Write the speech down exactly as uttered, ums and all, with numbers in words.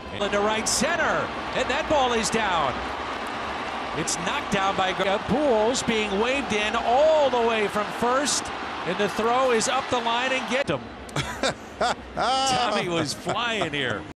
Into right center, and that ball is down. It's knocked down by Pujols, being waved in all the way from first, and the throw is up the line and get him. Tommy was flying here.